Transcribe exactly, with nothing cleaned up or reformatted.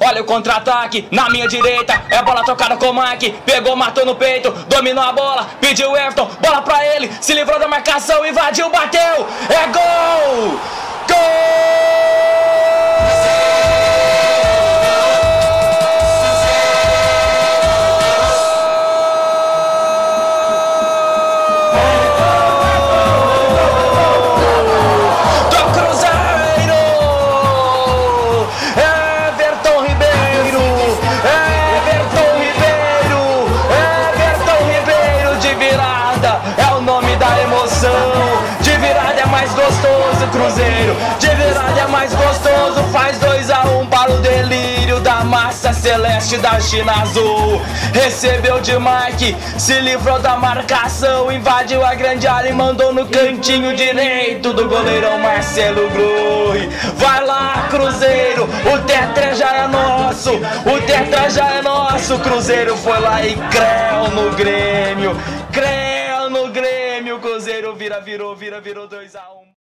olha o contra-ataque. Na minha direita, é bola tocada com o Mike. Pegou, matou no peito, dominou a bola. Pediu o Everton, bola pra ele. Se livrou da marcação, invadiu, bateu. É gol! Gol! De virada é mais gostoso, Cruzeiro. De virada é mais gostoso. Faz dois a um para o delírio da massa celeste da China Azul. Recebeu de Mike, se livrou da marcação. Invadiu a grande área e mandou no cantinho direito do goleirão Marcelo Groi. Vai lá, Cruzeiro, o tetra já é nosso. O tetra já é nosso. Cruzeiro foi lá e creu no Grêmio. Creu no Grêmio. O Cruzeiro vira, virou, vira, virou dois a um.